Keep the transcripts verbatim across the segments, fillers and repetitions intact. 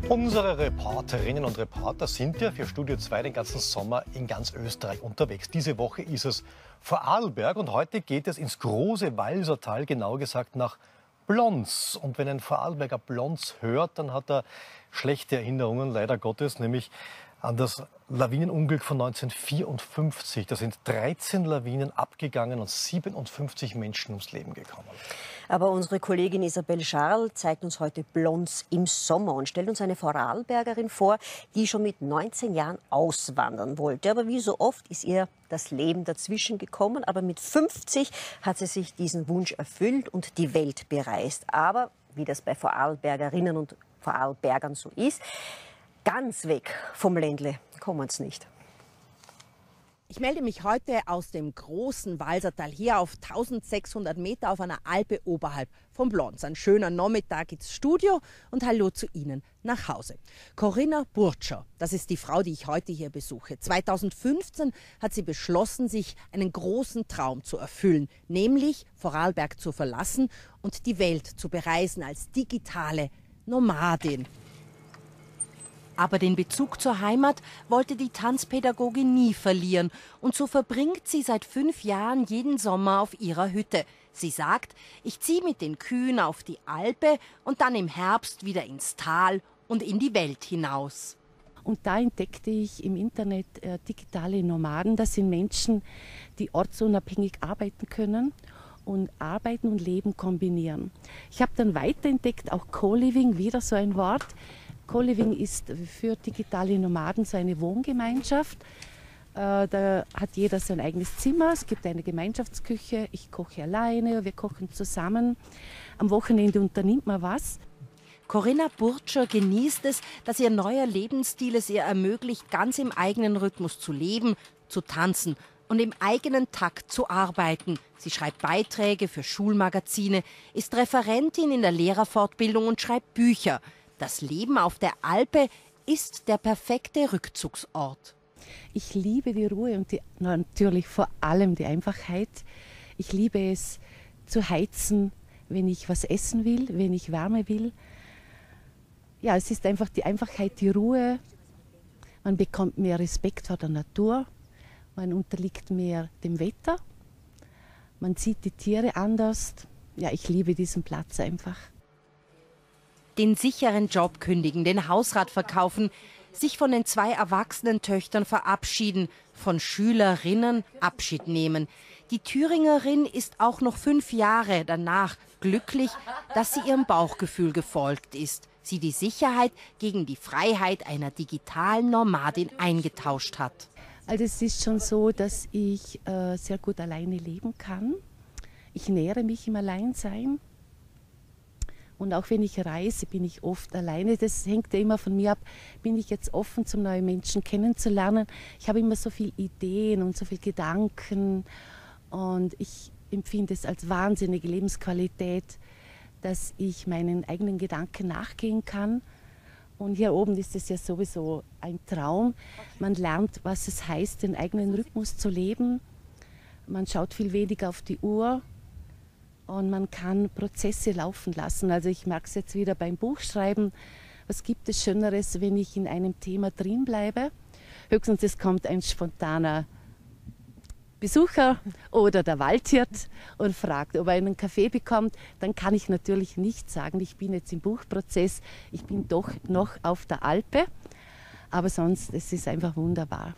Unsere Reporterinnen und Reporter sind ja für Studio zwei den ganzen Sommer in ganz Österreich unterwegs. Diese Woche ist es Vorarlberg und heute geht es ins große Walsertal, genauer gesagt nach Blons. Und wenn ein Vorarlberger Blons hört, dann hat er schlechte Erinnerungen, leider Gottes, nämlich an das Lawinenunglück von neunzehnhundertvierundfünfzig. Da sind dreizehn Lawinen abgegangen und siebenundfünfzig Menschen ums Leben gekommen. Aber unsere Kollegin Isabel Scharl zeigt uns heute Blons im Sommer und stellt uns eine Vorarlbergerin vor, die schon mit neunzehn Jahren auswandern wollte. Aber wie so oft ist ihr das Leben dazwischen gekommen. Aber mit fünfzig hat sie sich diesen Wunsch erfüllt und die Welt bereist. Aber wie das bei Vorarlbergerinnen und Vorarlbergern so ist, ganz weg vom Ländle kommen sie nicht. Ich melde mich heute aus dem großen Walsertal hier auf eintausendsechshundert Meter auf einer Alpe oberhalb von Blons. Ein schöner Nachmittag ins Studio und hallo zu Ihnen nach Hause. Corinna Burtscher, das ist die Frau, die ich heute hier besuche. zweitausendfünfzehn hat sie beschlossen, sich einen großen Traum zu erfüllen, nämlich Vorarlberg zu verlassen und die Welt zu bereisen als digitale Nomadin. Aber den Bezug zur Heimat wollte die Tanzpädagogin nie verlieren. Und so verbringt sie seit fünf Jahren jeden Sommer auf ihrer Hütte. Sie sagt, ich ziehe mit den Kühen auf die Alpe und dann im Herbst wieder ins Tal und in die Welt hinaus. Und da entdeckte ich im Internet äh, digitale Nomaden. Das sind Menschen, die ortsunabhängig arbeiten können und Arbeiten und Leben kombinieren. Ich habe dann weiterentdeckt, auch Co-Living, wieder so ein Wort. Co-Living ist für digitale Nomaden so eine Wohngemeinschaft. Äh, da hat jeder sein eigenes Zimmer, es gibt eine Gemeinschaftsküche, ich koche alleine, wir kochen zusammen. Am Wochenende unternimmt man was. Corinna Burtscher genießt es, dass ihr neuer Lebensstil es ihr ermöglicht, ganz im eigenen Rhythmus zu leben, zu tanzen und im eigenen Takt zu arbeiten. Sie schreibt Beiträge für Schulmagazine, ist Referentin in der Lehrerfortbildung und schreibt Bücher. Das Leben auf der Alpe ist der perfekte Rückzugsort. Ich liebe die Ruhe und die, natürlich vor allem die Einfachheit. Ich liebe es zu heizen, wenn ich was essen will, wenn ich Wärme will. Ja, es ist einfach die Einfachheit, die Ruhe. Man bekommt mehr Respekt vor der Natur. Man unterliegt mehr dem Wetter. Man sieht die Tiere anders. Ja, ich liebe diesen Platz einfach. Den sicheren Job kündigen, den Hausrat verkaufen, sich von den zwei erwachsenen Töchtern verabschieden, von Schülerinnen Abschied nehmen. Die Thüringerin ist auch noch fünf Jahre danach glücklich, dass sie ihrem Bauchgefühl gefolgt ist, sie die Sicherheit gegen die Freiheit einer digitalen Nomadin eingetauscht hat. Also es ist schon so, dass ich äh, sehr gut alleine leben kann. Ich nähere mich im Alleinsein. Und auch wenn ich reise, bin ich oft alleine. Das hängt ja immer von mir ab, bin ich jetzt offen, zum neuen Menschen kennenzulernen. Ich habe immer so viele Ideen und so viele Gedanken. Und ich empfinde es als wahnsinnige Lebensqualität, dass ich meinen eigenen Gedanken nachgehen kann. Und hier oben ist es ja sowieso ein Traum. Man lernt, was es heißt, den eigenen Rhythmus zu leben. Man schaut viel weniger auf die Uhr. Und man kann Prozesse laufen lassen. Also ich merke es jetzt wieder beim Buchschreiben. Was gibt es Schöneres, wenn ich in einem Thema drin bleibe? Höchstens es kommt ein spontaner Besucher oder der Waldhirt und fragt, ob er einen Kaffee bekommt. Dann kann ich natürlich nicht sagen, ich bin jetzt im Buchprozess. Ich bin doch noch auf der Alpe. Aber sonst, es ist einfach wunderbar.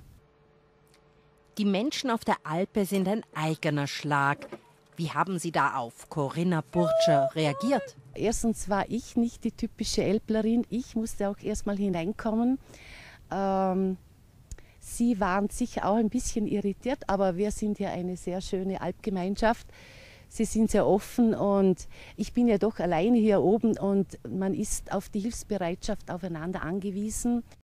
Die Menschen auf der Alpe sind ein eigener Schlag. Wie haben Sie da auf Corinna Burtscher reagiert? Erstens war ich nicht die typische Älplerin. Ich musste auch erst mal hineinkommen. Ähm, Sie waren sicher auch ein bisschen irritiert, aber wir sind ja eine sehr schöne Alpgemeinschaft. Sie sind sehr offen und ich bin ja doch alleine hier oben und man ist auf die Hilfsbereitschaft aufeinander angewiesen.